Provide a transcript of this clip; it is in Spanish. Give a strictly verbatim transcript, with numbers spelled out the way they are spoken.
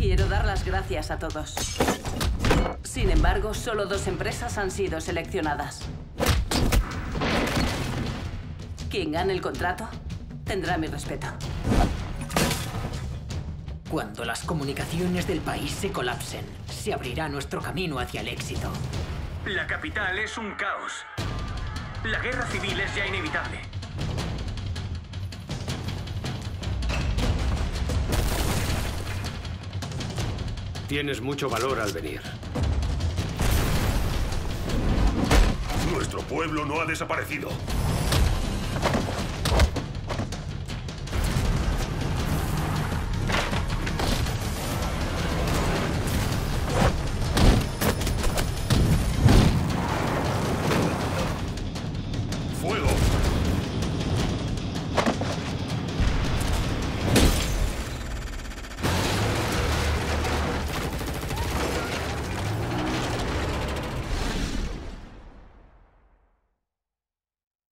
Quiero dar las gracias a todos. Sin embargo, solo dos empresas han sido seleccionadas. Quien gane el contrato tendrá mi respeto. Cuando las comunicaciones del país se colapsen, se abrirá nuestro camino hacia el éxito. La capital es un caos. La guerra civil es ya inevitable. Tienes mucho valor al venir. Nuestro pueblo no ha desaparecido.